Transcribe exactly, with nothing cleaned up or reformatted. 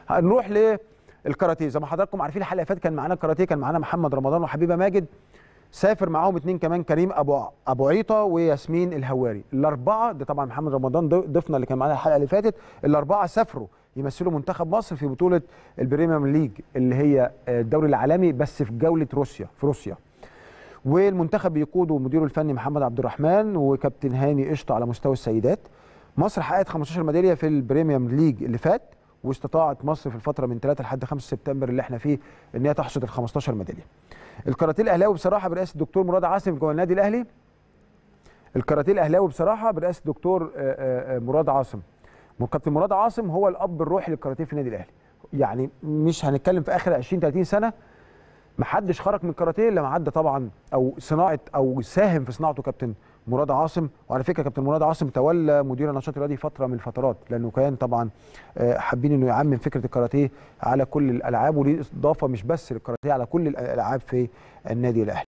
هنروح للكاراتيه. زي ما حضراتكم عارفين الحلقه اللي فاتت كان معانا الكاراتيه، كان معانا محمد رمضان وحبيبه ماجد، سافر معاهم اثنين كمان، كريم ابو ابو عيطه وياسمين الهواري. الاربعه ده طبعا محمد رمضان ضيفنا اللي كان معانا الحلقه اللي فاتت، الاربعه سافروا يمثلوا منتخب مصر في بطوله البريميوم ليج اللي هي الدوري العالمي بس في جوله روسيا في روسيا. والمنتخب بيقوده مديره الفني محمد عبد الرحمن وكابتن هاني قشطه على مستوى السيدات. مصر حققت خمستاشر ميداليه في البريميوم ليج اللي فات، واستطاعت مصر في الفتره من ثلاثة لحد خمسة سبتمبر اللي احنا فيه ان هي تحصد ال خمستاشر ميداليه. الكاراتيه الاهلاوي بصراحه برئاسه الدكتور مراد عاصم جوه النادي الاهلي. الكاراتيه الاهلاوي بصراحه برئاسه الدكتور مراد عاصم. كابتن مراد عاصم هو الاب الروحي للكاراتيه في النادي الاهلي. يعني مش هنتكلم في اخر عشرين ثلاثين سنه ما حدش خرج من الكاراتيه الا ما عدى طبعا او صناعه او ساهم في صناعته كابتن مراد عاصم. وعلى فكره كابتن مراد عاصم تولى مدير النشاط الرياضي فتره من الفترات، لانه كان طبعا حابين انه يعمم فكره الكاراتيه على كل الالعاب، وليه اضافه مش بس للكاراتيه على كل الالعاب في النادي الاهلي.